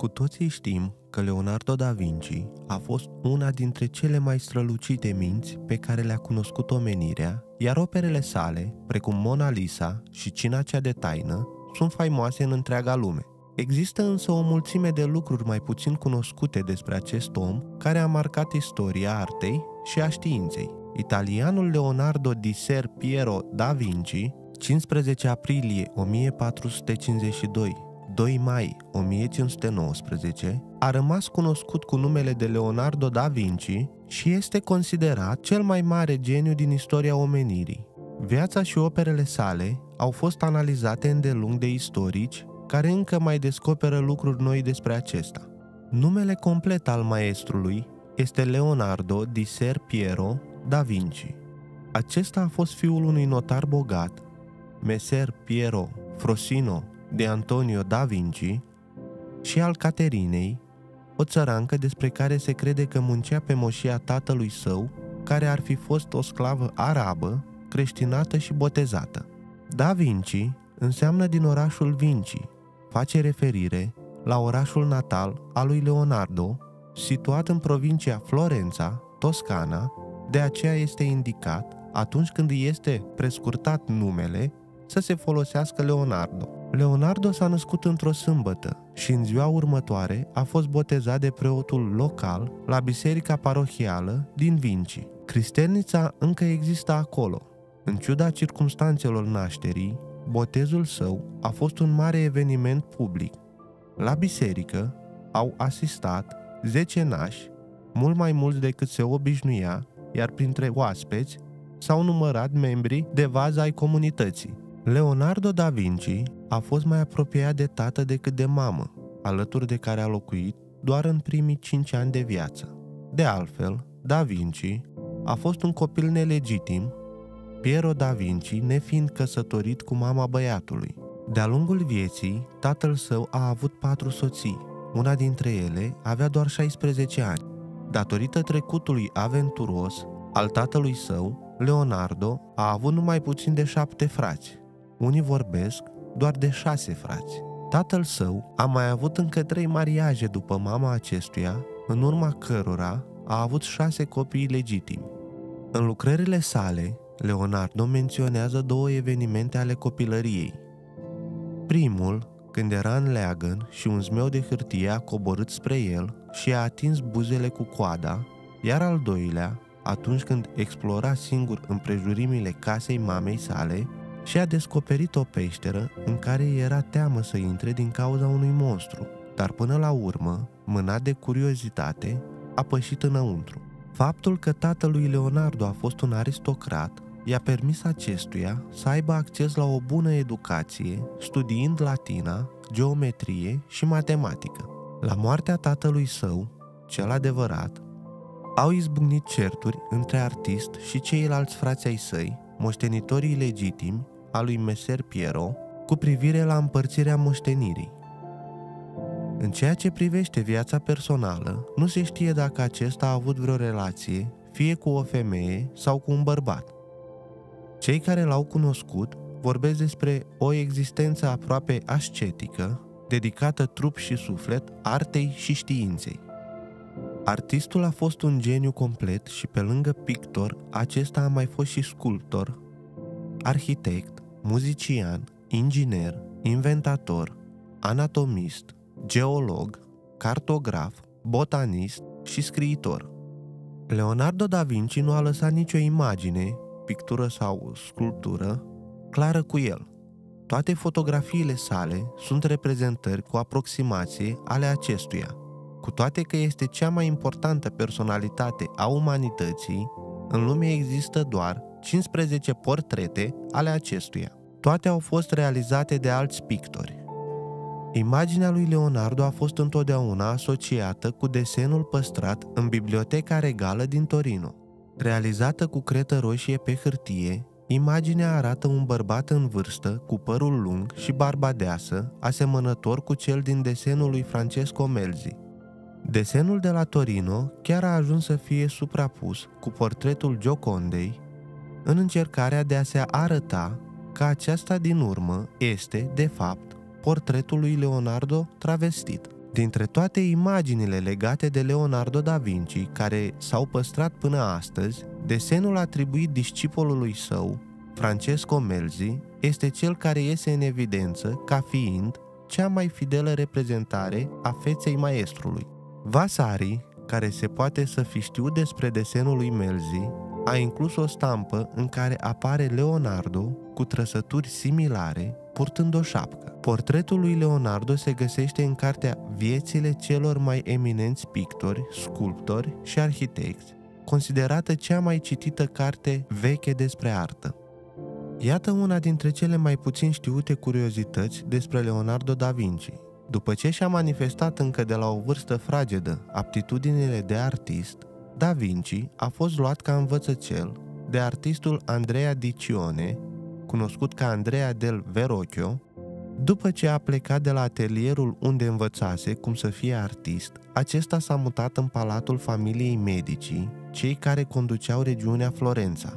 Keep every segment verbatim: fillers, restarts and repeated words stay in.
Cu toții știm că Leonardo da Vinci a fost una dintre cele mai strălucite minți pe care le-a cunoscut omenirea, iar operele sale, precum Mona Lisa și Cina cea de taină, sunt faimoase în întreaga lume. Există însă o mulțime de lucruri mai puțin cunoscute despre acest om care a marcat istoria artei și a științei. Italianul Leonardo di Ser Piero da Vinci, cincisprezece aprilie o mie patru sute cincizeci și doi - doi mai o mie cinci sute nouăsprezece, a rămas cunoscut cu numele de Leonardo da Vinci și este considerat cel mai mare geniu din istoria omenirii. Viața și operele sale au fost analizate îndelung de istorici care încă mai descoperă lucruri noi despre acesta. Numele complet al maestrului este Leonardo di Ser Piero da Vinci. Acesta a fost fiul unui notar bogat, Messer Piero Frosino de Antonio da Vinci, și al Caterinei, o țărancă despre care se crede că muncea pe moșia tatălui său, care ar fi fost o sclavă arabă, creștinată și botezată. Da Vinci înseamnă din orașul Vinci, face referire la orașul natal al lui Leonardo, situat în provincia Florența, Toscana, de aceea este indicat, atunci când îi este prescurtat numele, să se folosească Leonardo. Leonardo s-a născut într-o sâmbătă și în ziua următoare a fost botezat de preotul local la biserica parohială din Vinci. Cristernița încă există acolo. În ciuda circumstanțelor nașterii, botezul său a fost un mare eveniment public. La biserică au asistat zece nași, mult mai mulți decât se obișnuia, iar printre oaspeți s-au numărat membri de vază ai comunității. Leonardo da Vinci a fost mai apropiat de tată decât de mamă, alături de care a locuit doar în primii cinci ani de viață. De altfel, Da Vinci a fost un copil nelegitim, Piero da Vinci nefiind căsătorit cu mama băiatului. De-a lungul vieții, tatăl său a avut patru soții, una dintre ele avea doar șaisprezece ani. Datorită trecutului aventuros al tatălui său, Leonardo a avut numai puțin de șapte frați. Unii vorbesc doar de șase frați. Tatăl său a mai avut încă trei mariaje după mama acestuia, în urma cărora a avut șase copii legitimi. În lucrările sale, Leonardo menționează două evenimente ale copilăriei. Primul, când era în leagăn și un zmeu de hârtie a coborât spre el și a atins buzele cu coada, iar al doilea, atunci când explora singur împrejurimile casei mamei sale și a descoperit o peșteră în care era teamă să intre din cauza unui monstru, dar până la urmă, mânat de curiozitate, a pășit înăuntru. Faptul că tatălui Leonardo a fost un aristocrat i-a permis acestuia să aibă acces la o bună educație, studiind latina, geometrie și matematică. La moartea tatălui său, cel adevărat, au izbucnit certuri între artist și ceilalți frați ai săi, moștenitorii legitimi a lui Messer Piero, cu privire la împărțirea moștenirii. În ceea ce privește viața personală, nu se știe dacă acesta a avut vreo relație, fie cu o femeie sau cu un bărbat. Cei care l-au cunoscut vorbesc despre o existență aproape ascetică, dedicată trup și suflet artei și științei. Artistul a fost un geniu complet și pe lângă pictor, acesta a mai fost și sculptor, arhitect, muzician, inginer, inventator, anatomist, geolog, cartograf, botanist și scriitor. Leonardo da Vinci nu a lăsat nicio imagine, pictură sau sculptură, clară cu el. Toate fotografiile sale sunt reprezentări cu aproximație ale acestuia. Cu toate că este cea mai importantă personalitate a umanității, în lume există doar cincisprezece portrete ale acestuia. Toate au fost realizate de alți pictori. Imaginea lui Leonardo a fost întotdeauna asociată cu desenul păstrat în Biblioteca Regală din Torino. Realizată cu cretă roșie pe hârtie, imaginea arată un bărbat în vârstă, cu părul lung și barba deasă, asemănător cu cel din desenul lui Francesco Melzi. Desenul de la Torino chiar a ajuns să fie suprapus cu portretul Giocondei, în încercarea de a se arăta că aceasta din urmă este, de fapt, portretul lui Leonardo travestit. Dintre toate imaginile legate de Leonardo da Vinci, care s-au păstrat până astăzi, desenul atribuit discipolului său, Francesco Melzi, este cel care iese în evidență ca fiind cea mai fidelă reprezentare a feței maestrului. Vasari, care se poate să fi știut despre desenul lui Melzi, a inclus o stampă în care apare Leonardo cu trăsături similare, purtând o șapcă. Portretul lui Leonardo se găsește în cartea Viețile celor mai eminenți pictori, sculptori și arhitecți, considerată cea mai citită carte veche despre artă. Iată una dintre cele mai puțin știute curiozități despre Leonardo da Vinci. După ce și-a manifestat încă de la o vârstă fragedă aptitudinile de artist, Da Vinci a fost luat ca învățăcel de artistul Andrea di Cione, cunoscut ca Andrea del Verrocchio. După ce a plecat de la atelierul unde învățase cum să fie artist, acesta s-a mutat în palatul familiei Medici, cei care conduceau regiunea Florența.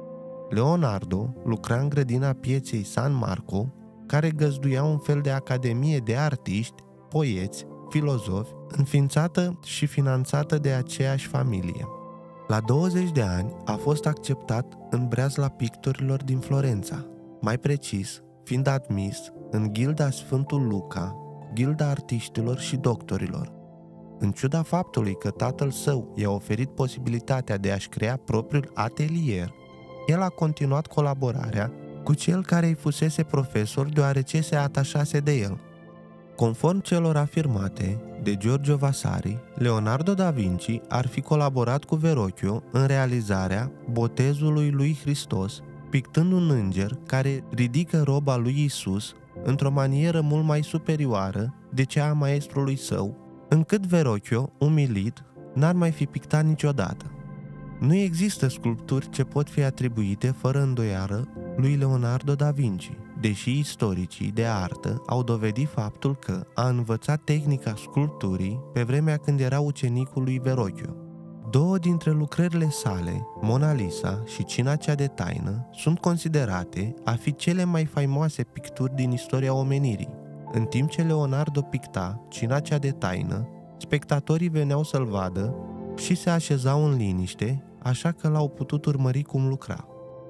Leonardo lucra în grădina pieței San Marco, care găzduia un fel de academie de artiști, poeți, filozofi, înființată și finanțată de aceeași familie. La douăzeci de ani a fost acceptat în breazla pictorilor din Florența, mai precis, fiind admis în Gilda Sfântul Luca, Gilda artiștilor și doctorilor. În ciuda faptului că tatăl său i-a oferit posibilitatea de a-și crea propriul atelier, el a continuat colaborarea cu cel care îi fusese profesor deoarece se atașase de el. Conform celor afirmate de Giorgio Vasari, Leonardo da Vinci ar fi colaborat cu Verrocchio în realizarea Botezului lui Hristos, pictând un înger care ridică roba lui Isus într-o manieră mult mai superioară de cea a maestrului său, încât Verrocchio, umilit, n-ar mai fi pictat niciodată. Nu există sculpturi ce pot fi atribuite fără îndoială lui Leonardo da Vinci, deși istoricii de artă au dovedit faptul că a învățat tehnica sculpturii pe vremea când era ucenicul lui Verrocchio. Două dintre lucrările sale, Mona Lisa și Cina cea de taină, sunt considerate a fi cele mai faimoase picturi din istoria omenirii. În timp ce Leonardo picta Cina cea de taină, spectatorii veneau să-l vadă și se așezau în liniște, așa că l-au putut urmări cum lucra.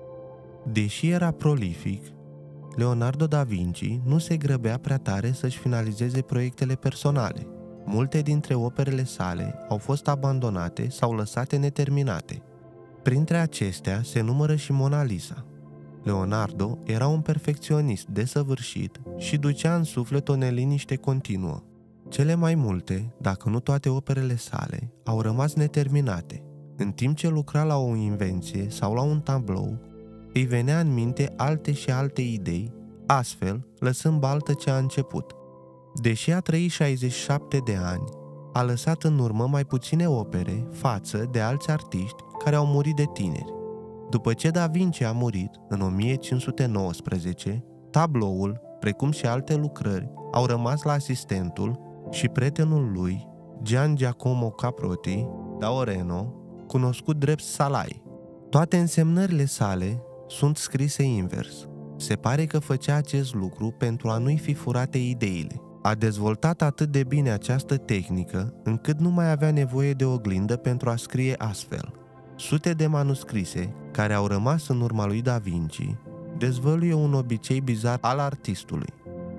Deși era prolific, Leonardo da Vinci nu se grăbea prea tare să-și finalizeze proiectele personale. Multe dintre operele sale au fost abandonate sau lăsate neterminate. Printre acestea se numără și Mona Lisa. Leonardo era un perfecționist desăvârșit și ducea în suflet o neliniște continuă. Cele mai multe, dacă nu toate operele sale, au rămas neterminate. În timp ce lucra la o invenție sau la un tablou, îi venea în minte alte și alte idei, astfel lăsând baltă ce a început. Deși a trăit șaizeci și șapte de ani, a lăsat în urmă mai puține opere față de alți artiști care au murit de tineri. După ce Da Vinci a murit în o mie cinci sute nouăsprezece, tabloul, precum și alte lucrări, au rămas la asistentul și prietenul lui, Gian Giacomo Caprotti da Oreno, cunoscut drept Salai. Toate însemnările sale sunt scrise invers. Se pare că făcea acest lucru pentru a nu-i fi furate ideile. A dezvoltat atât de bine această tehnică, încât nu mai avea nevoie de oglindă pentru a scrie astfel. Sute de manuscrise, care au rămas în urma lui Da Vinci, dezvăluie un obicei bizar al artistului.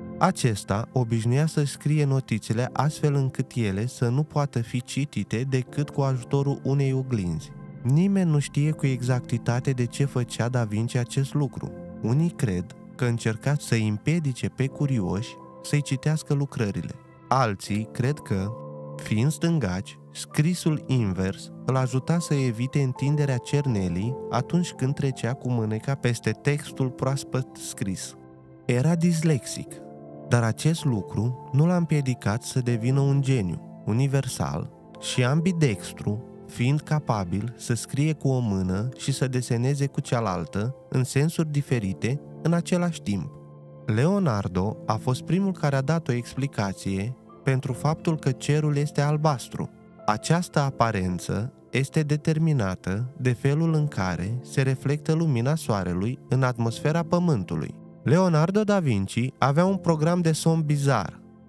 Acesta obișnuia să scrie notițele astfel încât ele să nu poată fi citite decât cu ajutorul unei oglinzi. Nimeni nu știe cu exactitate de ce făcea Da Vinci acest lucru. Unii cred că încerca să-i împiedice pe curioși să-i citească lucrările. Alții cred că, fiind stângaci, scrisul invers îl ajuta să evite întinderea cernelii atunci când trecea cu mâneca peste textul proaspăt scris. Era dislexic, dar acest lucru nu l-a împiedicat să devină un geniu universal și ambidextru, fiind capabil să scrie cu o mână și să deseneze cu cealaltă în sensuri diferite în același timp. Leonardo a fost primul care a dat o explicație pentru faptul că cerul este albastru. Această aparență este determinată de felul în care se reflectă lumina soarelui în atmosfera Pământului. Leonardo da Vinci avea un program de somn bizar.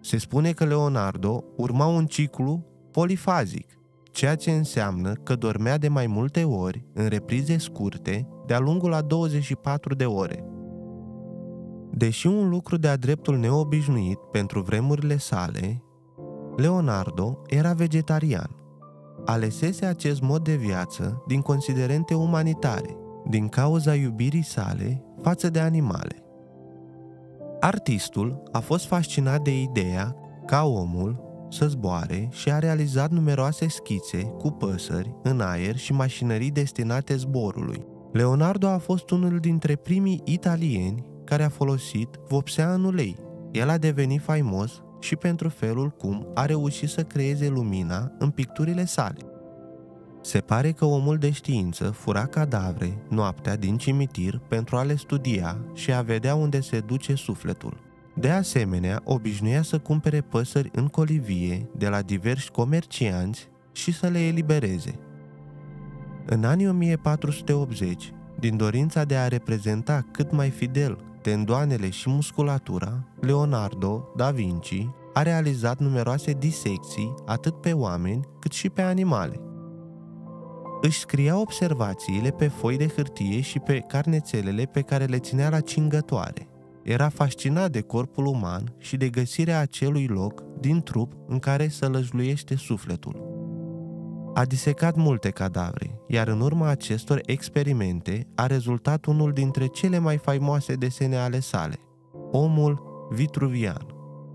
Se spune că Leonardo urma un ciclu polifazic, ceea ce înseamnă că dormea de mai multe ori în reprize scurte de-a lungul a douăzeci și patru de ore. Deși un lucru de-a dreptul neobișnuit pentru vremurile sale, Leonardo era vegetarian. Alesese acest mod de viață din considerente umanitare, din cauza iubirii sale față de animale. Artistul a fost fascinat de ideea ca omul să zboare și a realizat numeroase schițe cu păsări în aer și mașinării destinate zborului. Leonardo a fost unul dintre primii italieni care a folosit vopsea în ulei. El a devenit faimos și pentru felul cum a reușit să creeze lumina în picturile sale. Se pare că omul de știință fura cadavre noaptea din cimitir pentru a le studia și a vedea unde se duce sufletul. De asemenea, obișnuia să cumpere păsări în colivie de la diversi comercianți și să le elibereze. În anii o mie patru sute optzeci, din dorința de a reprezenta cât mai fidel tendoanele și musculatura, Leonardo da Vinci a realizat numeroase disecții atât pe oameni cât și pe animale. Își scria observațiile pe foi de hârtie și pe carnețelele pe care le ținea la cingătoare. Era fascinat de corpul uman și de găsirea acelui loc din trup în care sălăjluiește sufletul. A disecat multe cadavre, iar în urma acestor experimente a rezultat unul dintre cele mai faimoase desene ale sale, Omul Vitruvian.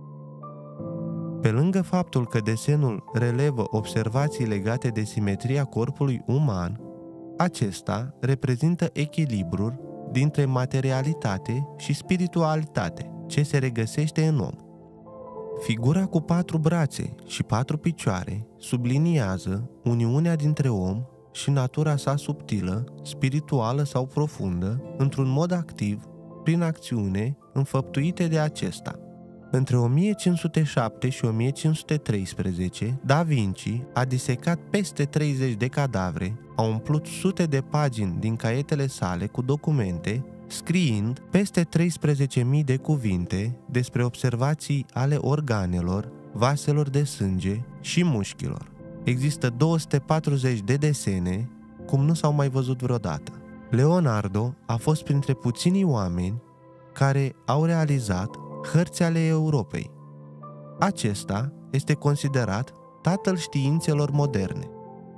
Pe lângă faptul că desenul relevă observații legate de simetria corpului uman, acesta reprezintă echilibrul dintre materialitate și spiritualitate, ce se regăsește în om. Figura cu patru brațe și patru picioare subliniază uniunea dintre om și natura sa subtilă, spirituală sau profundă, într-un mod activ, prin acțiune înfăptuite de acesta. Între o mie cinci sute șapte și o mie cinci sute treisprezece, Da Vinci a disecat peste treizeci de cadavre, a umplut sute de pagini din caietele sale cu documente, scriind peste treisprezece mii de cuvinte despre observații ale organelor, vaselor de sânge și mușchilor. Există două sute patruzeci de desene, cum nu s-au mai văzut vreodată. Leonardo a fost printre puținii oameni care au realizat hărți ale Europei. Acesta este considerat tatăl științelor moderne.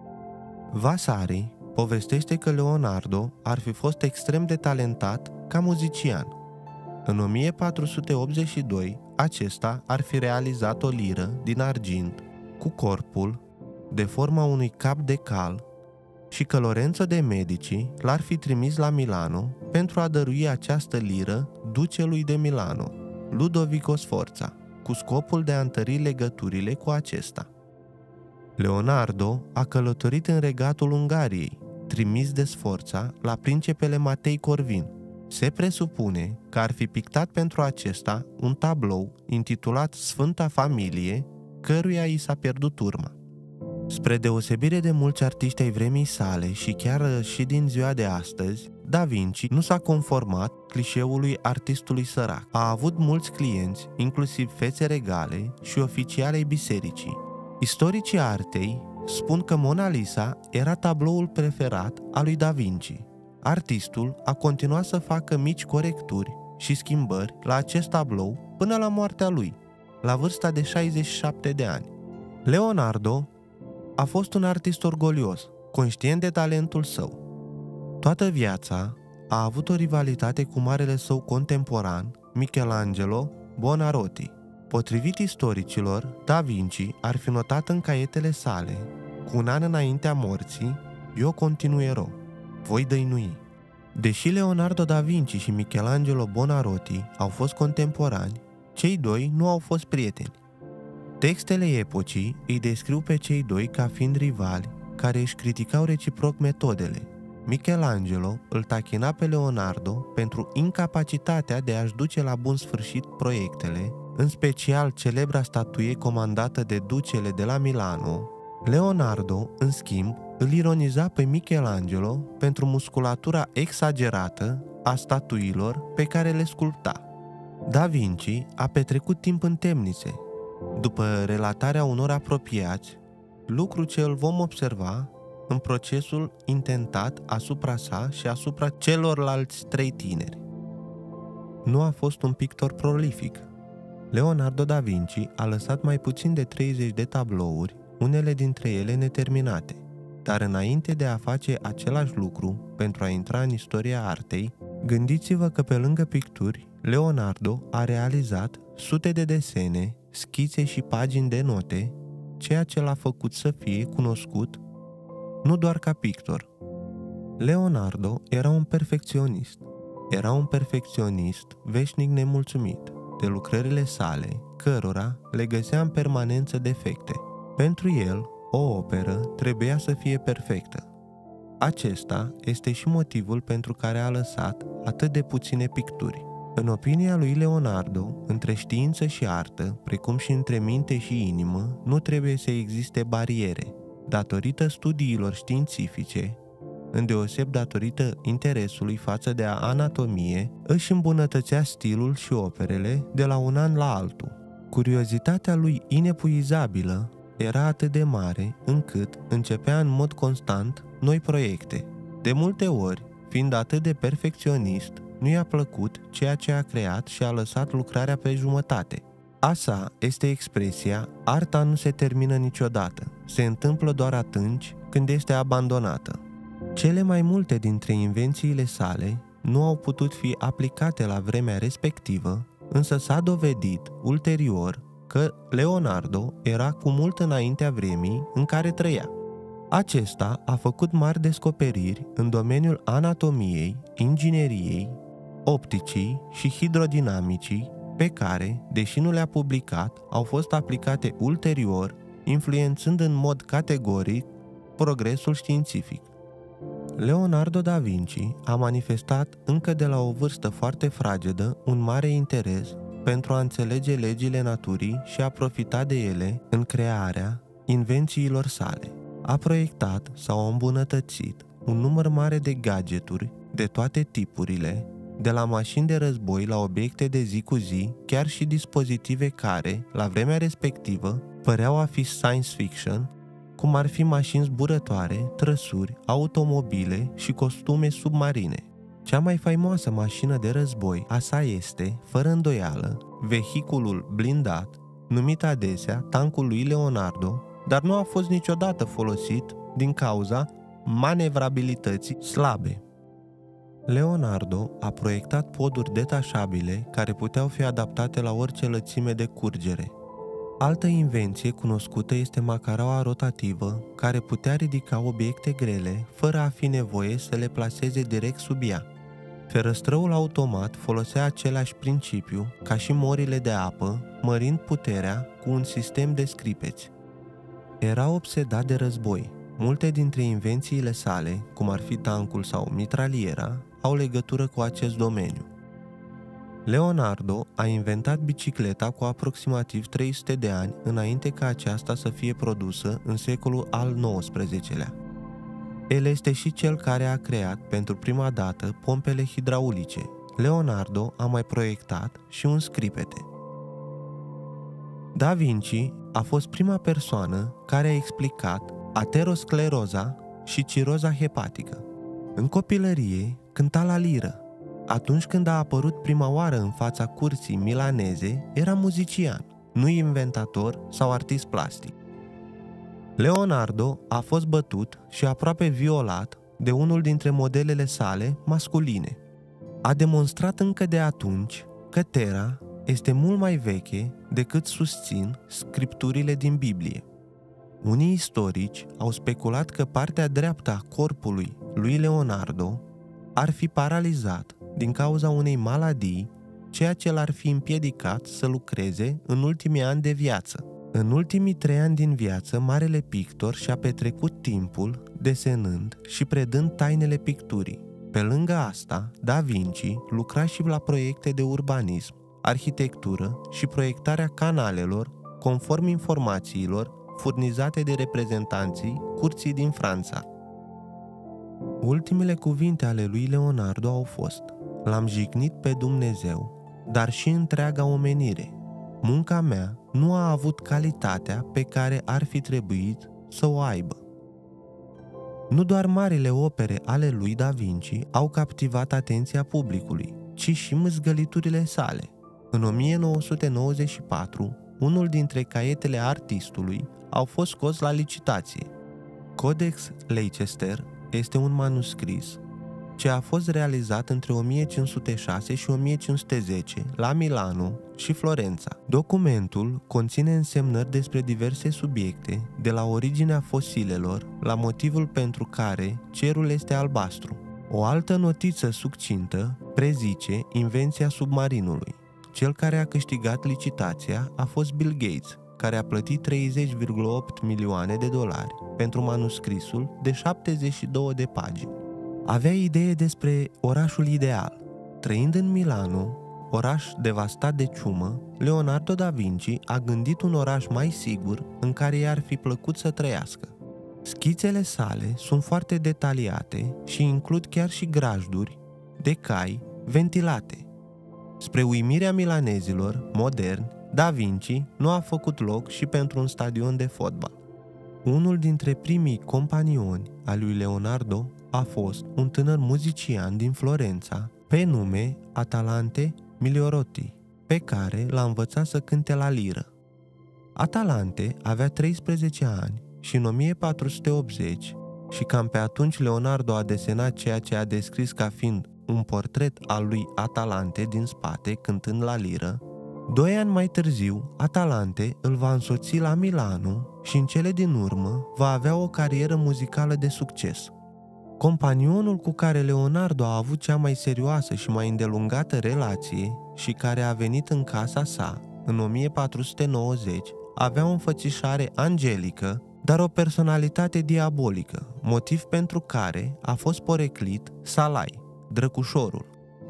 Vasari povestește că Leonardo ar fi fost extrem de talentat ca muzician. În o mie patru sute optzeci și doi, acesta ar fi realizat o liră din argint cu corpul de forma unui cap de cal și că Lorenzo de Medici l-ar fi trimis la Milano pentru a dărui această liră ducelui de Milano, Ludovico Sforza, cu scopul de a întări legăturile cu acesta. Leonardo a călătorit în regatul Ungariei, trimis de Sforza la principele Matei Corvin. Se presupune că ar fi pictat pentru acesta un tablou intitulat Sfânta Familie, căruia i s-a pierdut urma. Spre deosebire de mulți artiști ai vremii sale și chiar și din ziua de astăzi, Da Vinci nu s-a conformat clișeului artistului sărac. A avut mulți clienți, inclusiv fețe regale și oficiali ai bisericii. Istoricii artei spun că Mona Lisa era tabloul preferat al lui Da Vinci. Artistul a continuat să facă mici corecturi și schimbări la acest tablou până la moartea lui, la vârsta de șaizeci și șapte de ani. Leonardo a fost un artist orgolios, conștient de talentul său. Toată viața a avut o rivalitate cu marele său contemporan, Michelangelo Buonarroti. Potrivit istoricilor, Da Vinci ar fi notat în caietele sale, cu un an înaintea morții, "Eu continuerò, voi dăinui". Deși Leonardo da Vinci și Michelangelo Buonarroti au fost contemporani, cei doi nu au fost prieteni. Textele epocii îi descriu pe cei doi ca fiind rivali care își criticau reciproc metodele. Michelangelo îl tachina pe Leonardo pentru incapacitatea de a-și duce la bun sfârșit proiectele, în special celebra statuie comandată de ducele de la Milano. Leonardo, în schimb, îl ironiza pe Michelangelo pentru musculatura exagerată a statuilor pe care le sculpta. Da Vinci a petrecut timp în temnițe, după relatarea unor apropiați, lucru ce îl vom observa în procesul intentat asupra sa și asupra celorlalți trei tineri. Nu a fost un pictor prolific. Leonardo da Vinci a lăsat mai puțin de treizeci de tablouri, unele dintre ele neterminate, dar înainte de a face același lucru pentru a intra în istoria artei, gândiți-vă că pe lângă picturi, Leonardo a realizat sute de desene, schițe și pagini de note, ceea ce l-a făcut să fie cunoscut nu doar ca pictor. Leonardo era un perfecționist. Era un perfecționist veșnic nemulțumit de lucrările sale, cărora le găsea în permanență defecte. Pentru el, o operă trebuia să fie perfectă. Acesta este și motivul pentru care a lăsat atât de puține picturi. În opinia lui Leonardo, între știință și artă, precum și între minte și inimă, nu trebuie să existe bariere. Datorită studiilor științifice, îndeoseb datorită interesului față de anatomie, își îmbunătățea stilul și operele de la un an la altul. Curiozitatea lui inepuizabilă era atât de mare încât începea în mod constant noi proiecte. De multe ori, fiind atât de perfecționist, nu i-a plăcut ceea ce a creat și a lăsat lucrarea pe jumătate. A sa este expresia "arta nu se termină niciodată, se întâmplă doar atunci când este abandonată". Cele mai multe dintre invențiile sale nu au putut fi aplicate la vremea respectivă, însă s-a dovedit ulterior că Leonardo era cu mult înaintea vremii în care trăia. Acesta a făcut mari descoperiri în domeniul anatomiei, ingineriei, opticii și hidrodinamicii, pe care, deși nu le-a publicat, au fost aplicate ulterior, influențând în mod categoric progresul științific. Leonardo da Vinci a manifestat încă de la o vârstă foarte fragedă un mare interes pentru a înțelege legile naturii și a profita de ele în crearea invențiilor sale. A proiectat sau a îmbunătățit un număr mare de gadgeturi de toate tipurile, de la mașini de război la obiecte de zi cu zi, chiar și dispozitive care, la vremea respectivă, păreau a fi science fiction, cum ar fi mașini zburătoare, trăsuri, automobile și costume submarine. Cea mai faimoasă mașină de război a sa este, fără îndoială, vehiculul blindat, numit adesea tancul lui Leonardo, dar nu a fost niciodată folosit din cauza manevrabilității slabe. Leonardo a proiectat poduri detașabile care puteau fi adaptate la orice lățime de curgere. Altă invenție cunoscută este macaraua rotativă, care putea ridica obiecte grele fără a fi nevoie să le plaseze direct sub ea. Ferăstrăul automat folosea același principiu ca și morile de apă, mărind puterea cu un sistem de scripeți. Era obsedat de război. Multe dintre invențiile sale, cum ar fi tancul sau mitraliera, au legătură cu acest domeniu. Leonardo a inventat bicicleta cu aproximativ trei sute de ani înainte ca aceasta să fie produsă în secolul al nouăsprezecelea. El este și cel care a creat pentru prima dată pompele hidraulice. Leonardo a mai proiectat și un scripete. Da Vinci a fost prima persoană care a explicat ateroscleroza și ciroza hepatică. În copilărie cânta la liră. Atunci când a apărut prima oară în fața curții milaneze, era muzician, nu inventator sau artist plastic. Leonardo a fost bătut și aproape violat de unul dintre modelele sale masculine. A demonstrat încă de atunci că Terra este mult mai veche decât susțin scripturile din Biblie. Unii istorici au speculat că partea dreaptă a corpului lui Leonardo ar fi paralizat din cauza unei maladii, ceea ce l-ar fi împiedicat să lucreze în ultimii ani de viață. În ultimii trei ani din viață, marele pictor și-a petrecut timpul desenând și predând tainele picturii. Pe lângă asta, Da Vinci lucra și la proiecte de urbanism, arhitectură și proiectarea canalelor, conform informațiilor furnizate de reprezentanții curții din Franța. Ultimele cuvinte ale lui Leonardo au fost: "L-am jignit pe Dumnezeu, dar și întreaga omenire. Munca mea nu a avut calitatea pe care ar fi trebuit să o aibă. Nu doar marile opere ale lui Da Vinci au captivat atenția publicului, ci și mâzgăliturile sale. În o mie nouă sute nouăzeci și patru, unul dintre caietele artistului au fost scos la licitație. Codex Leicester este un manuscris ce a fost realizat între o mie cinci sute șase și o mie cinci sute zece la Milano și Florența. Documentul conține însemnări despre diverse subiecte, de la originea fosilelor la motivul pentru care cerul este albastru. O altă notiță succintă prezice invenția submarinului. Cel care a câștigat licitația a fost Bill Gates, care a plătit treizeci virgulă opt milioane de dolari pentru manuscrisul de șaptezeci și două de pagini. Avea idee despre orașul ideal. Trăind în Milano, oraș devastat de ciumă, Leonardo da Vinci a gândit un oraș mai sigur în care i-ar fi plăcut să trăiască. Schițele sale sunt foarte detaliate și includ chiar și grajduri de cai ventilate. Spre uimirea milanezilor moderni, Da Vinci nu a făcut loc și pentru un stadion de fotbal. Unul dintre primii companioni al lui Leonardo a fost un tânăr muzician din Florența, pe nume Atalante Migliorotti, pe care l-a învățat să cânte la liră. Atalante avea treisprezece ani și în o mie patru sute optzeci, și cam pe atunci Leonardo a desenat ceea ce a descris ca fiind un portret al lui Atalante din spate cântând la liră. Doi ani mai târziu, Atalante îl va însoți la Milano și în cele din urmă va avea o carieră muzicală de succes. Companionul cu care Leonardo a avut cea mai serioasă și mai îndelungată relație și care a venit în casa sa în o mie patru sute nouăzeci avea o înfățișare angelică, dar o personalitate diabolică, motiv pentru care a fost poreclit Salai, drăcușorul.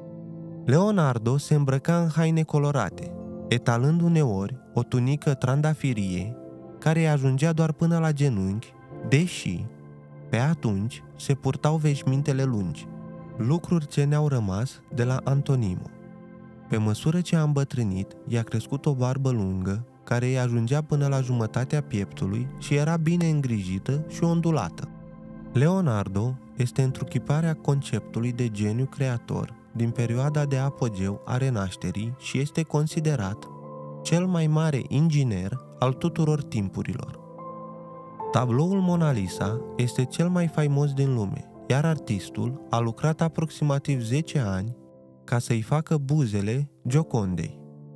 Leonardo se îmbrăca în haine colorate, etalând uneori o tunică trandafirie care îi ajungea doar până la genunchi, deși pe atunci se purtau veșmintele lungi, lucruri ce ne-au rămas de la Antonimo. Pe măsură ce a îmbătrânit, i-a crescut o barbă lungă care îi ajungea până la jumătatea pieptului și era bine îngrijită și ondulată. Leonardo este întruchiparea conceptului de geniu creator din perioada de apogeu a renașterii și este considerat cel mai mare inginer al tuturor timpurilor. Tabloul Mona Lisa este cel mai faimos din lume, iar artistul a lucrat aproximativ zece ani ca să-i facă buzele Giocondei.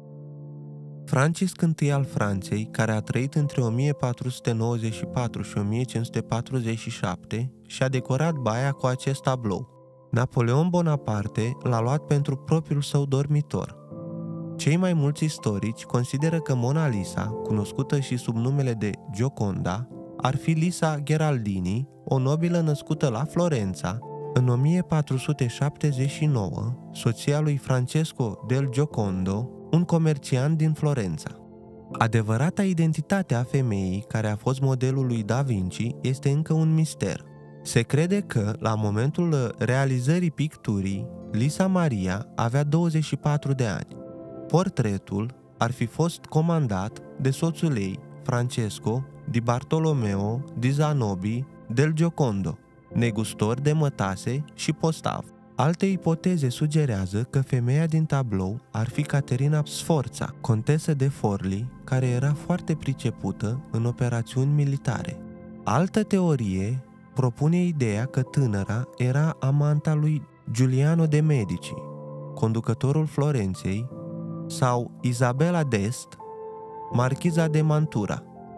Francisc I al Franței, care a trăit între o mie patru sute nouăzeci și patru și o mie cinci sute patruzeci și șapte, și-a decorat baia cu acest tablou. Napoleon Bonaparte l-a luat pentru propriul său dormitor. Cei mai mulți istorici consideră că Mona Lisa, cunoscută și sub numele de Gioconda, ar fi Lisa Gheraldini, o nobilă născută la Florența în o mie patru sute șaptezeci și nouă, soția lui Francesco del Giocondo, un comerciant din Florența. Adevărata identitate a femeii care a fost modelul lui Da Vinci este încă un mister. Se crede că, la momentul realizării picturii, Lisa Maria avea douăzeci și patru de ani. Portretul ar fi fost comandat de soțul ei, Francesco di Bartolomeo di Zanobi del Giocondo, negustor de mătase și postav. Alte ipoteze sugerează că femeia din tablou ar fi Caterina Sforza, contesă de Forli, care era foarte pricepută în operațiuni militare. Altă teorie propune ideea că tânăra era amanta lui Giuliano de Medici, conducătorul Florenței, sau Isabela d'Este, marchiza de Mantura.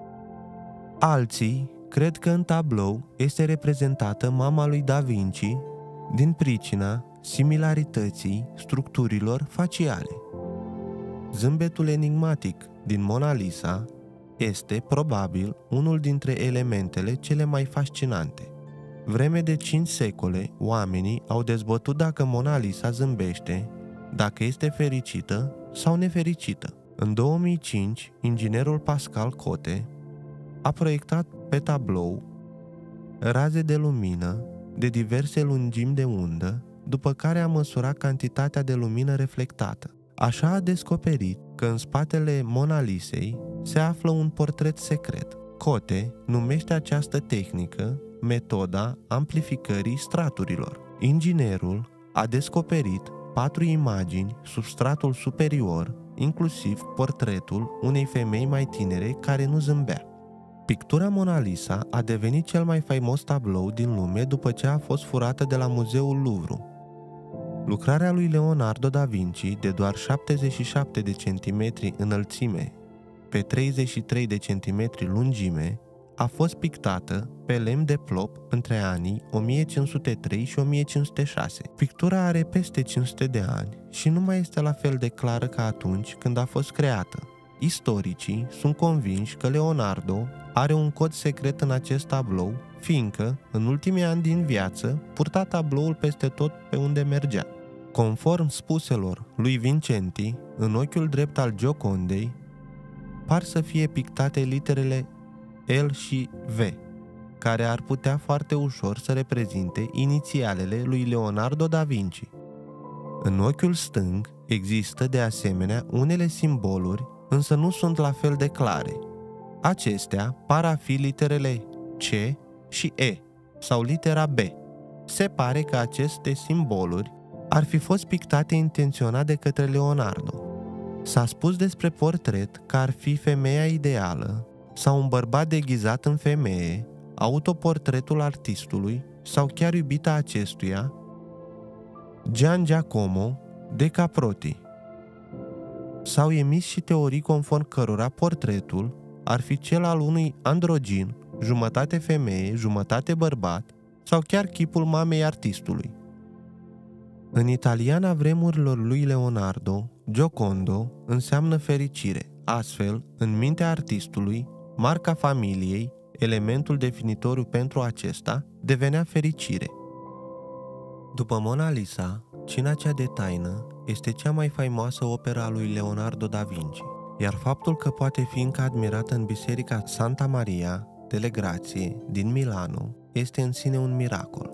Alții cred că în tablou este reprezentată mama lui Da Vinci din pricina similarității structurilor faciale. Zâmbetul enigmatic din Mona Lisa este, probabil, unul dintre elementele cele mai fascinante. Vreme de cinci secole, oamenii au dezbătut dacă Mona Lisa zâmbește, dacă este fericită sau nefericită. În două mii cinci, inginerul Pascal Cote a proiectat pe tablou raze de lumină de diverse lungimi de undă, după care a măsurat cantitatea de lumină reflectată. Așa a descoperit că în spatele Mona Lisei se află un portret secret. Cote numește această tehnică metoda amplificării straturilor. Inginerul a descoperit patru imagini sub stratul superior, inclusiv portretul unei femei mai tinere care nu zâmbea. Pictura Mona Lisa a devenit cel mai faimos tablou din lume după ce a fost furată de la Muzeul Louvre. Lucrarea lui Leonardo da Vinci, de doar șaptezeci și șapte de centimetri înălțime pe treizeci și trei de centimetri lungime, a fost pictată pe lemn de plop între anii o mie cinci sute trei și o mie cinci sute șase. Pictura are peste cinci sute de ani și nu mai este la fel de clară ca atunci când a fost creată. Istoricii sunt convinși că Leonardo are un cod secret în acest tablou, fiindcă, în ultimii ani din viață, purta tabloul peste tot pe unde mergea. Conform spuselor lui Vincenti, în ochiul drept al Giocondei, par să fie pictate literele L și V, care ar putea foarte ușor să reprezinte inițialele lui Leonardo da Vinci. În ochiul stâng există de asemenea unele simboluri, însă nu sunt la fel de clare. Acestea par a fi literele C și E sau litera B. Se pare că aceste simboluri ar fi fost pictate intenționat de către Leonardo. S-a spus despre portret că ar fi femeia ideală sau un bărbat deghizat în femeie, autoportretul artistului sau chiar iubita acestuia, Gian Giacomo de Caprotti. S-au emis și teorii conform cărora portretul ar fi cel al unui androgin, jumătate femeie, jumătate bărbat, sau chiar chipul mamei artistului. În italiana vremurilor lui Leonardo, Giocondo înseamnă fericire. Astfel, în mintea artistului, marca familiei, elementul definitoriu pentru acesta, devenea fericire. După Mona Lisa, Cina cea de taină este cea mai faimoasă operă a lui Leonardo da Vinci, iar faptul că poate fi încă admirată în Biserica Santa Maria delle Grazie din Milano este în sine un miracol.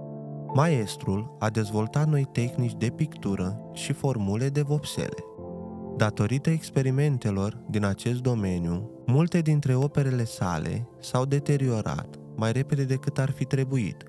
Maestrul a dezvoltat noi tehnici de pictură și formule de vopsele. Datorită experimentelor din acest domeniu, multe dintre operele sale s-au deteriorat mai repede decât ar fi trebuit.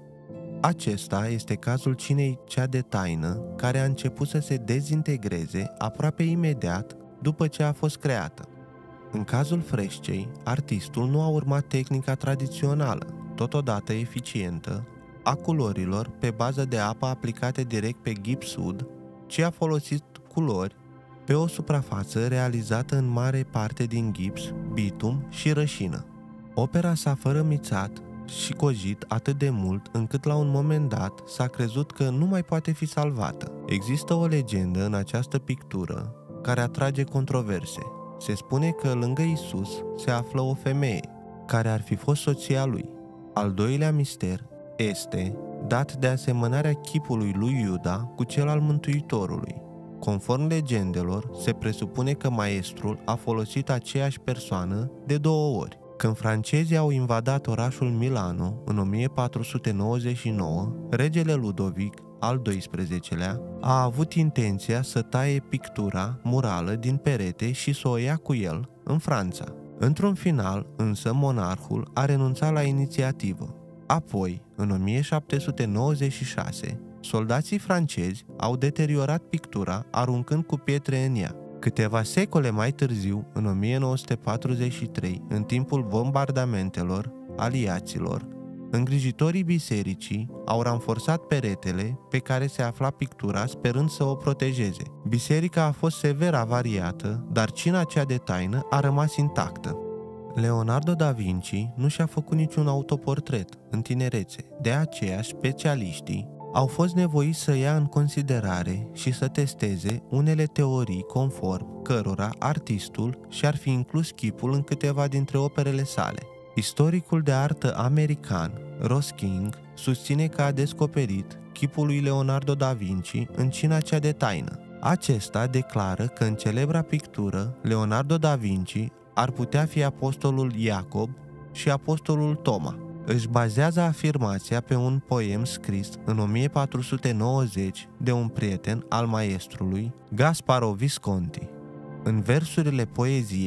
Acesta este cazul Cinei cea de taină, care a început să se dezintegreze aproape imediat după ce a fost creată. În cazul frescei, artistul nu a urmat tehnica tradițională, totodată eficientă, a culorilor pe bază de apă aplicate direct pe gips ud, ci a folosit culori pe o suprafață realizată în mare parte din gips, bitum și rășină. Opera s-a fărămițat și cojit atât de mult încât la un moment dat s-a crezut că nu mai poate fi salvată. Există o legendă în această pictură care atrage controverse. Se spune că lângă Isus se află o femeie, care ar fi fost soția lui. Al doilea mister este dat de asemănarea chipului lui Iuda cu cel al Mântuitorului. Conform legendelor, se presupune că maestrul a folosit aceeași persoană de două ori. Când francezii au invadat orașul Milano în o mie patru sute nouăzeci și nouă, regele Ludovic al doisprezecelea a avut intenția să taie pictura murală din perete și să o ia cu el în Franța. Într-un final, însă, monarhul a renunțat la inițiativă. Apoi, în o mie șapte sute nouăzeci și șase, soldații francezi au deteriorat pictura aruncând cu pietre în ea. Câteva secole mai târziu, în o mie nouă sute patruzeci și trei, în timpul bombardamentelor aliaților, îngrijitorii bisericii au ranforsat peretele pe care se afla pictura sperând să o protejeze. Biserica a fost sever avariată, dar Cina cea de taină a rămas intactă. Leonardo da Vinci nu și-a făcut niciun autoportret în tinerețe, de aceea specialiștii au fost nevoiți să ia în considerare și să testeze unele teorii conform cărora artistul și-ar fi inclus chipul în câteva dintre operele sale. Istoricul de artă american Ross King susține că a descoperit chipul lui Leonardo da Vinci în Cina cea de taină. Acesta declară că în celebra pictură Leonardo da Vinci ar putea fi apostolul Iacob și apostolul Toma. Își bazează afirmația pe un poem scris în o mie patru sute nouăzeci de un prieten al maestrului, Gasparo Visconti. În versurile poeziei,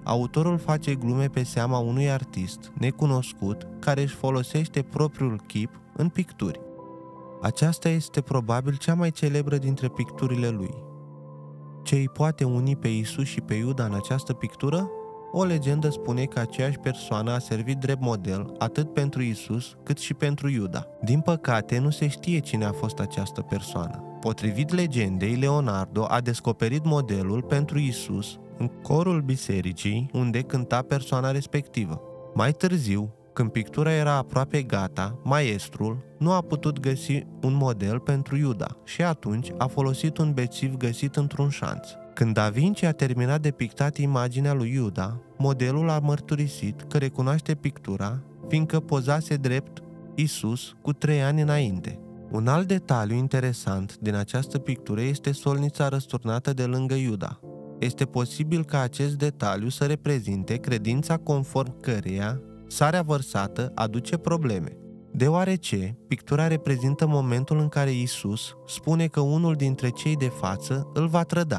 autorul face glume pe seama unui artist necunoscut care își folosește propriul chip în picturi. Aceasta este probabil cea mai celebră dintre picturile lui. Ce îi poate uni pe Isus și pe Iuda în această pictură? O legendă spune că aceeași persoană a servit drept model atât pentru Isus cât și pentru Iuda. Din păcate, nu se știe cine a fost această persoană. Potrivit legendei, Leonardo a descoperit modelul pentru Isus în corul bisericii unde cânta persoana respectivă. Mai târziu, când pictura era aproape gata, maestrul nu a putut găsi un model pentru Iuda și atunci a folosit un bețiv găsit într-un șanț. Când Da Vinci a terminat de pictat imaginea lui Iuda, modelul a mărturisit că recunoaște pictura, fiindcă pozase drept Isus cu trei ani înainte. Un alt detaliu interesant din această pictură este solnița răsturnată de lângă Iuda. Este posibil ca acest detaliu să reprezinte credința conform căreia sarea vărsată aduce probleme, deoarece pictura reprezintă momentul în care Isus spune că unul dintre cei de față îl va trăda.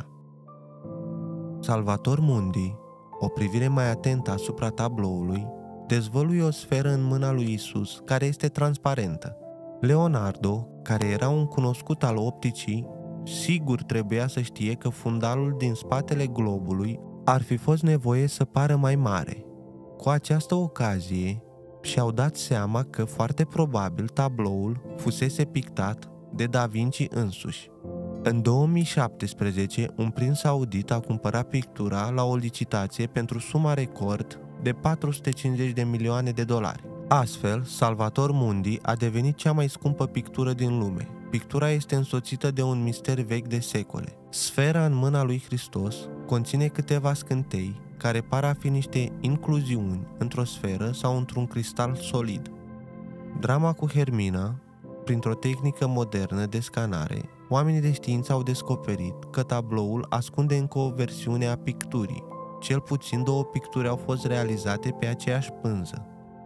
Salvator Mundi, o privire mai atentă asupra tabloului, dezvăluie o sferă în mâna lui Isus care este transparentă. Leonardo, care era un cunoscut al opticii, sigur trebuia să știe că fundalul din spatele globului ar fi fost nevoie să pară mai mare. Cu această ocazie, și-au dat seama că foarte probabil tabloul fusese pictat de Da Vinci însuși. În două mii șaptesprezece, un prinț saudit a cumpărat pictura la o licitație pentru suma record de patru sute cincizeci de milioane de dolari. Astfel, Salvator Mundi a devenit cea mai scumpă pictură din lume. Pictura este însoțită de un mister vechi de secole. Sfera în mâna lui Hristos conține câteva scântei care par a fi niște incluziuni într-o sferă sau într-un cristal solid. Drama cu Hermina, printr-o tehnică modernă de scanare, oamenii de știință au descoperit că tabloul ascunde încă o versiune a picturii. Cel puțin două picturi au fost realizate pe aceeași pânză.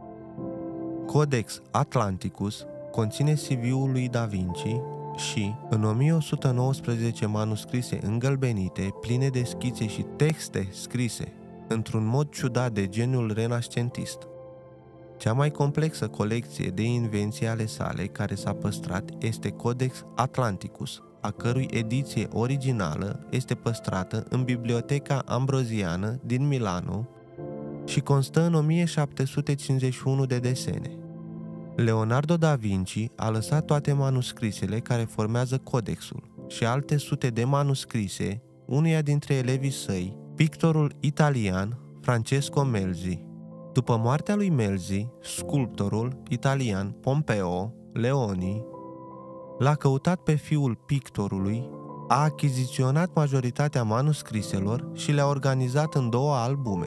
Codex Atlanticus conține C V-ul lui Da Vinci și, în o mie o sută nouăsprezece manuscrise îngălbenite, pline de schițe și texte scrise într-un mod ciudat de geniul renascentist. Cea mai complexă colecție de invenții ale sale care s-a păstrat este Codex Atlanticus, a cărui ediție originală este păstrată în Biblioteca Ambroziană din Milano și constă în o mie șapte sute cincizeci și unu de desene. Leonardo da Vinci a lăsat toate manuscrisele care formează codexul și alte sute de manuscrise unuia dintre elevii săi, pictorul italian Francesco Melzi. După moartea lui Melzi, sculptorul italian Pompeo Leoni l-a căutat pe fiul pictorului, a achiziționat majoritatea manuscriselor și le-a organizat în două albume.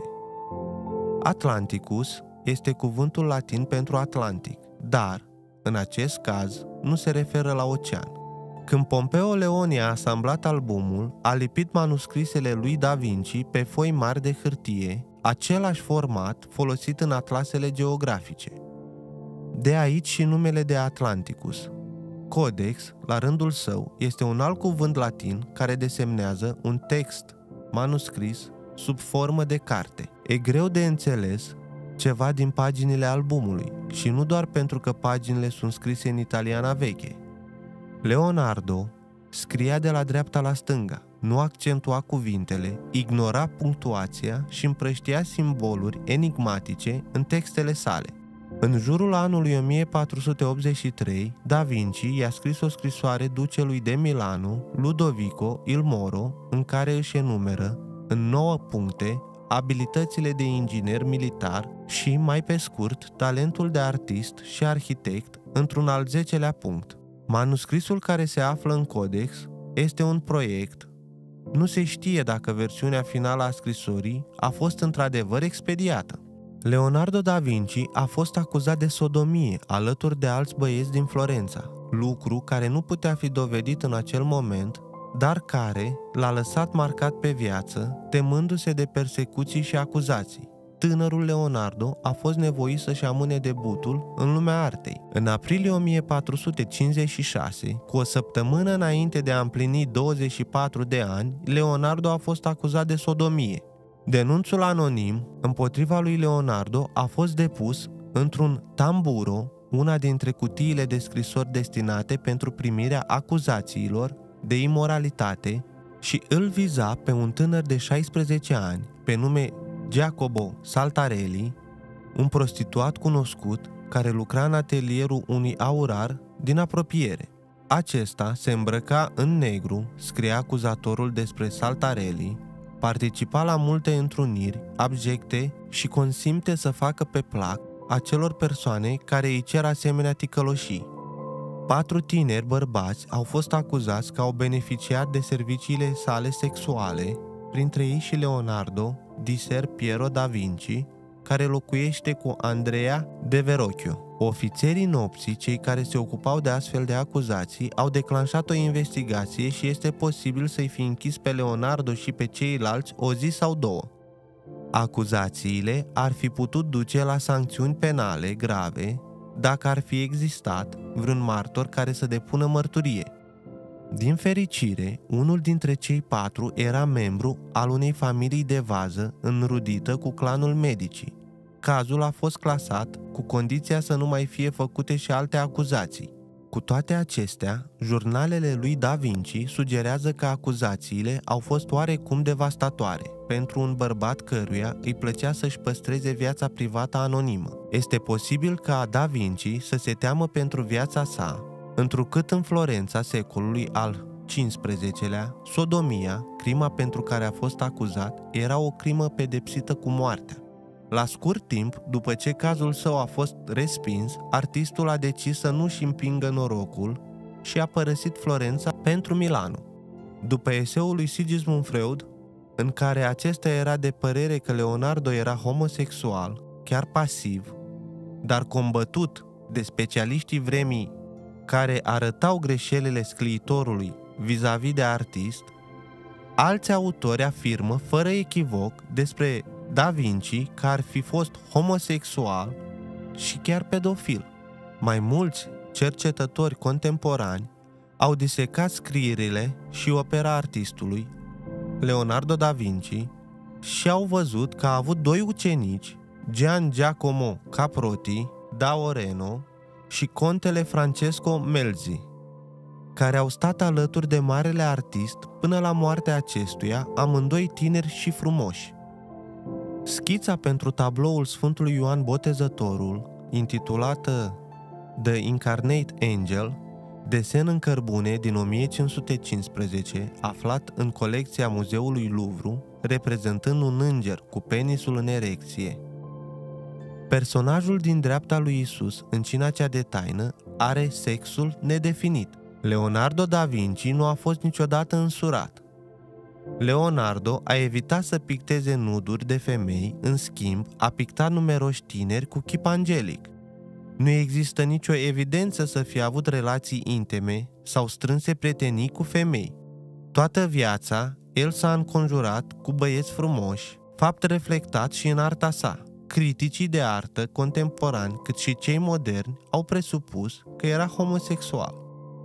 Atlanticus este cuvântul latin pentru Atlantic, dar, în acest caz, nu se referă la ocean. Când Pompeo Leoni a asamblat albumul, a lipit manuscrisele lui Da Vinci pe foi mari de hârtie, același format folosit în atlasele geografice. De aici și numele de Atlanticus. Codex, la rândul său, este un alt cuvânt latin care desemnează un text manuscris sub formă de carte. E greu de înțeles ceva din paginile albumului și nu doar pentru că paginile sunt scrise în italiana veche. Leonardo scria de la dreapta la stânga, nu accentua cuvintele, ignora punctuația și împrăștia simboluri enigmatice în textele sale. În jurul anului o mie patru sute optzeci și trei, Da Vinci i-a scris o scrisoare ducelui de Milano, Ludovico il Moro, în care își enumeră, în nouă puncte, abilitățile de inginer militar și, mai pe scurt, talentul de artist și arhitect într-un al zecelea punct. Manuscrisul care se află în codex este un proiect. Nu se știe dacă versiunea finală a scrisorii a fost într-adevăr expediată. Leonardo da Vinci a fost acuzat de sodomie alături de alți băieți din Florența, lucru care nu putea fi dovedit în acel moment, dar care l-a lăsat marcat pe viață, temându-se de persecuții și acuzații. Tânărul Leonardo a fost nevoit să-și amâne debutul în lumea artei. În aprilie o mie patru sute cincizeci și șase, cu o săptămână înainte de a împlini douăzeci și patru de ani, Leonardo a fost acuzat de sodomie. Denunțul anonim împotriva lui Leonardo a fost depus într-un tamburo, una dintre cutiile de scrisori destinate pentru primirea acuzațiilor de imoralitate, și îl viza pe un tânăr de șaisprezece ani, pe nume Giacomo Saltarelli, un prostituat cunoscut care lucra în atelierul unui aurar din apropiere. Acesta se îmbrăca în negru, scria acuzatorul despre Saltarelli, participa la multe întruniri abjecte și consimte să facă pe plac acelor persoane care îi cer asemenea ticăloșii. Patru tineri bărbați au fost acuzați că au beneficiat de serviciile sale sexuale, printre ei și Leonardo di Ser Piero da Vinci, care locuiește cu Andrea de Verrocchio. Ofițerii nopții, cei care se ocupau de astfel de acuzații, au declanșat o investigație și este posibil să-i fi închis pe Leonardo și pe ceilalți o zi sau două. Acuzațiile ar fi putut duce la sancțiuni penale grave dacă ar fi existat vreun martor care să depună mărturie. Din fericire, unul dintre cei patru era membru al unei familii de vază înrudită cu clanul Medici. Cazul a fost clasat cu condiția să nu mai fie făcute și alte acuzații. Cu toate acestea, jurnalele lui Da Vinci sugerează că acuzațiile au fost oarecum devastatoare pentru un bărbat căruia îi plăcea să-și păstreze viața privată anonimă. Este posibil ca Da Vinci să se teamă pentru viața sa, întrucât în Florența secolului al cincisprezecelea, sodomia, crima pentru care a fost acuzat, era o crimă pedepsită cu moartea. La scurt timp, după ce cazul său a fost respins, artistul a decis să nu-și împingă norocul și a părăsit Florența pentru Milano. După eseul lui Sigismund Freud, în care acesta era de părere că Leonardo era homosexual, chiar pasiv, dar combătut de specialiștii vremii care arătau greșelile scriitorului vis-a-vis de artist, alți autori afirmă fără echivoc despre Da Vinci că ar fi fost homosexual și chiar pedofil. Mai mulți cercetători contemporani au disecat scrierile și opera artistului, Leonardo da Vinci, și au văzut că a avut doi ucenici, Gian Giacomo Caprotti da Oreno și contele Francesco Melzi, care au stat alături de marele artist până la moartea acestuia, amândoi tineri și frumoși. Schița pentru tabloul Sfântului Ioan Botezătorul, intitulată The Incarnate Angel, desen în cărbune din o mie cinci sute cincisprezece, aflat în colecția Muzeului Louvre, reprezentând un înger cu penisul în erecție. Personajul din dreapta lui Isus, în cina cea de taină, are sexul nedefinit. Leonardo da Vinci nu a fost niciodată însurat. Leonardo a evitat să picteze nuduri de femei, în schimb, a pictat numeroși tineri cu chip angelic. Nu există nicio evidență să fie avut relații intime sau strânse prietenii cu femei. Toată viața, el s-a înconjurat cu băieți frumoși, fapt reflectat și în arta sa. Criticii de artă contemporani, cât și cei moderni, au presupus că era homosexual.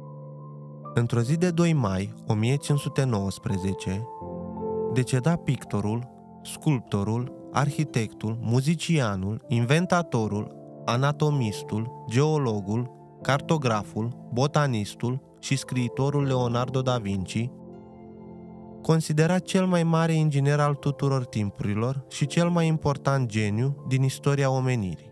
Într-o zi de doi mai o mie cinci sute nouăsprezece, deceda pictorul, sculptorul, arhitectul, muzicianul, inventatorul, anatomistul, geologul, cartograful, botanistul și scriitorul Leonardo da Vinci, considerat cel mai mare inginer al tuturor timpurilor și cel mai important geniu din istoria omenirii.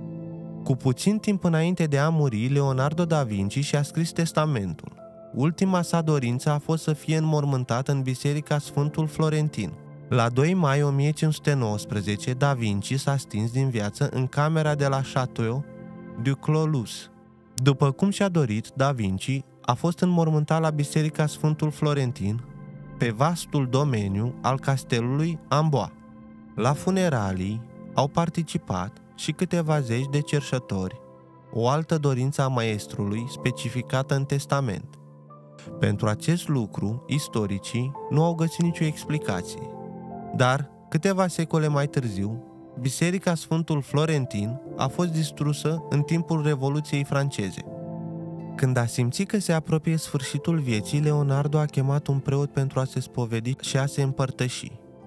Cu puțin timp înainte de a muri, Leonardo da Vinci și-a scris testamentul. Ultima sa dorință a fost să fie înmormântat în Biserica Sfântul Florentin. La doi mai o mie cinci sute nouăsprezece, Da Vinci s-a stins din viață în camera de la Château du Clos. După cum și-a dorit, Da Vinci a fost înmormântat la Biserica Sfântul Florentin, pe vastul domeniu al castelului Amboise. La funeralii au participat și câteva zeci de cerșători, o altă dorință a maestrului specificată în testament. Pentru acest lucru, istoricii nu au găsit nicio explicație. Dar, câteva secole mai târziu, Biserica Sfântul Florentin a fost distrusă în timpul Revoluției franceze. Când a simțit că se apropie sfârșitul vieții, Leonardo a chemat un preot pentru a se spovedi și a se împărtăși.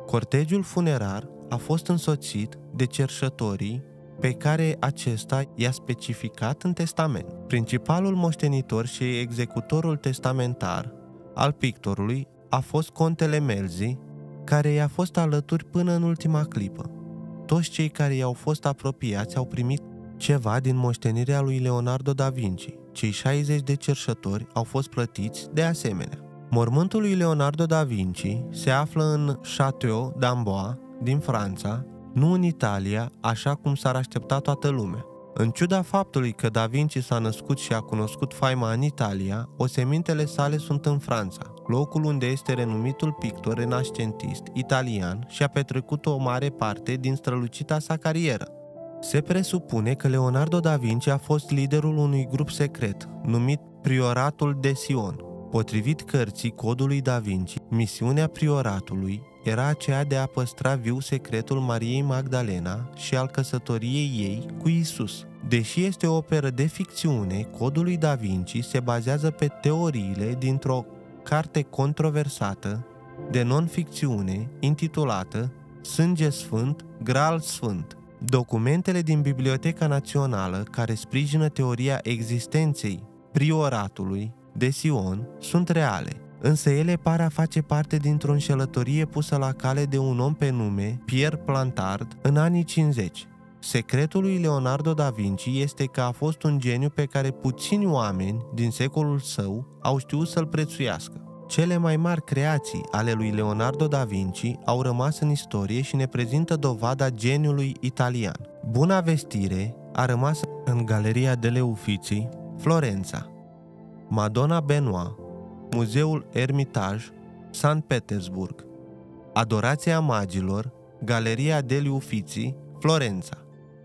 Cortegiul funerar a fost însoțit de cerșătorii pe care acesta i-a specificat în testament. Principalul moștenitor și executorul testamentar al pictorului a fost contele Melzi, care i-a fost alături până în ultima clipă. Toți cei care i-au fost apropiați au primit ceva din moștenirea lui Leonardo da Vinci. Cei șaizeci de cerșători au fost plătiți de asemenea. Mormântul lui Leonardo da Vinci se află în Château d'Amboise din Franța, nu în Italia, așa cum s-ar aștepta toată lumea. În ciuda faptului că Da Vinci s-a născut și a cunoscut faima în Italia, osemintele sale sunt în Franța, locul unde este renumitul pictor renascentist italian și a petrecut o mare parte din strălucita sa carieră. Se presupune că Leonardo da Vinci a fost liderul unui grup secret, numit Prioratul de Sion. Potrivit cărții Codului da Vinci, misiunea prioratului era aceea de a păstra viu secretul Mariei Magdalena și al căsătoriei ei cu Isus. Deși este o operă de ficțiune, Codul lui da Vinci se bazează pe teoriile dintr-o carte controversată de non-ficțiune intitulată Sânge Sfânt, Graal Sfânt. Documentele din Biblioteca Națională care sprijină teoria existenței prioratului de Sion sunt reale, însă ele par a face parte dintr-o înșelătorie pusă la cale de un om pe nume Pierre Plantard în anii cincizeci. Secretul lui Leonardo da Vinci este că a fost un geniu pe care puțini oameni din secolul său au știut să-l prețuiască. Cele mai mari creații ale lui Leonardo da Vinci au rămas în istorie și ne prezintă dovada geniului italian. Buna Vestire a rămas în Galeria delle Uffizi, Florența. Madonna Benoît, Muzeul Ermitage, Sankt Petersburg. Adorația Magilor, Galeria degli Uffizi, Florența.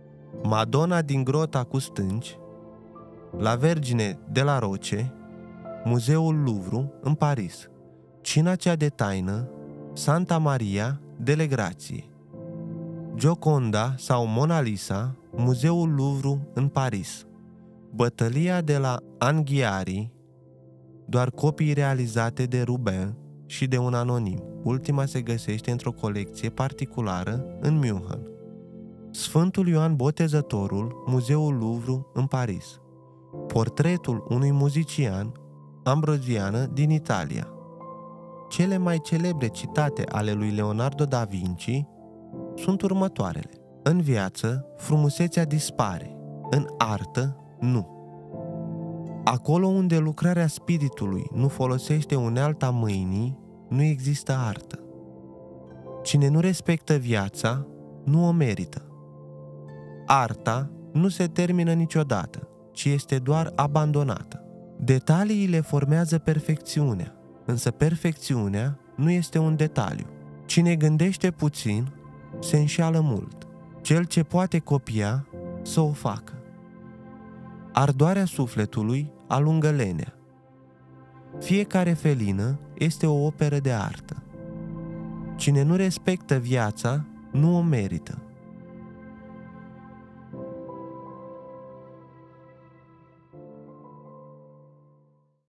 Madonna din Grota cu Stânci, La Vergine de la Roce, Muzeul Louvre în Paris. Cina cea de taină, Santa Maria delle Grazie. Gioconda sau Mona Lisa, Muzeul Louvre în Paris. Bătălia de la Anghiari, doar copii realizate de Rubens și de un anonim. Ultima se găsește într-o colecție particulară în München. Sfântul Ioan Botezătorul, Muzeul Louvre în Paris. Portretul unui muzician, Ambrosiană din Italia. Cele mai celebre citate ale lui Leonardo da Vinci sunt următoarele. În viață, frumusețea dispare, în artă, nu. Acolo unde lucrarea spiritului nu folosește unealta mâinii, nu există artă. Cine nu respectă viața, nu o merită. Arta nu se termină niciodată, ci este doar abandonată. Detaliile formează perfecțiunea, însă perfecțiunea nu este un detaliu. Cine gândește puțin, se înșeală mult. Cel ce poate copia, să o facă. Ardoarea sufletului alungă lenea. Fiecare felină este o operă de artă. Cine nu respectă viața, nu o merită.